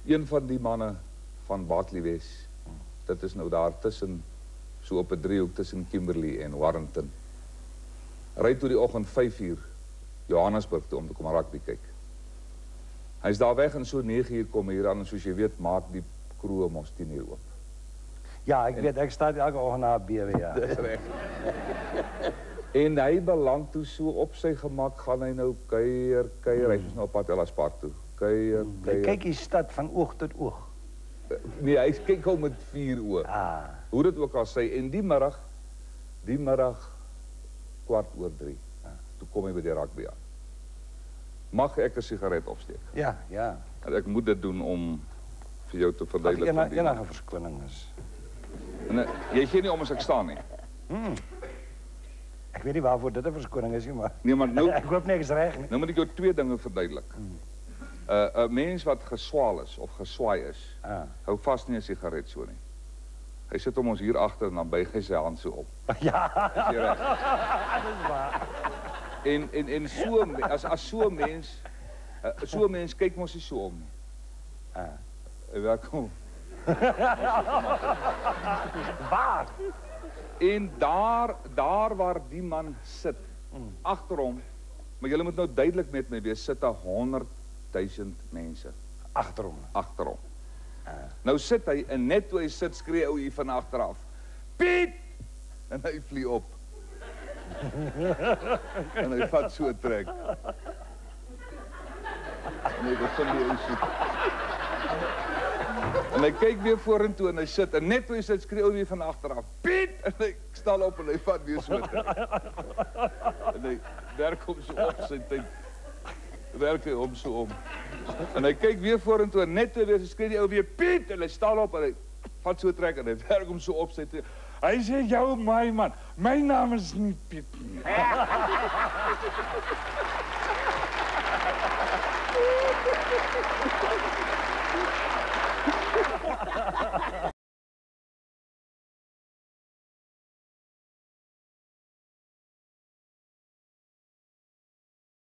Een van die manne van Bartley West, dit is nou daar tussen, so op 'n driehoek tussen Kimberley en Warrington. Ry toe die oggend 5 uur Johannesburg toe om te kom rugby kyk. Hy is daar weg en so 9 uur kom hier aan en soos jy weet maak die kroeg mos 10 uur oop. Ja, ik weet, ik sta elke ochtend na BW, ja. Dis reg. En hy beland toe so op sy gemak gaan hy nou kuier, hy is nou op pad Ellaspark toe. Kuier. Kijk die stad van oog tot oog. Nee, hy kyk al met 4 oë. Hoe dit ook al sê, en die middag 2:15, toe kom hy by die rugby aan. Mag ek 'n sigaret opsteek? Ja, ja. En ek moet dit doen om vir jou te verduidelik van die enige verskoning is. En, jy gee nie om as ek staan nie. Ik weet niet waarvoor dit een verskoning is, maar... Nee, maar nou... ik hoop niks reg nie. Nou moet ek jou 2 dinge verduidelik. 'n mens wat geswaal is of geswaai is, hou vas nie 'n sigaret so nie. Hy sit hom ons hier agter en dan buig hy sy hand so op. Ja. Is jy reg? Dis waar. En so as so 'n mens kyk mos nie so om nie. Welkom. Waar? En daar waar die man sit, agter hom, maar julle moet nou duidelik met my wees, sit 100,000 mense. Agter hom. Agter hom. Nou sit hy, en net toe hy sit, skree ou hier van agteraf. Piet! En hy vlieg op. En hy vat so 'n trek. Nee, dit is nie ou soet. En hy kyk weer vorentoe en hy sit, en net toe hy sit, skree ou weer van agteraf. Piet! En hy staan op en hy vat weer so 'n trek. En hy werk hom so op sy tyd. Werk hy hom so om. En hy kyk weer vorentoe en net toe weer skree die ou weer Piet! En hy staan op en hy vat so 'n trek en hy werk hom so op sy tyd. Hy sê, jou my man, my naam is nie Piet nie.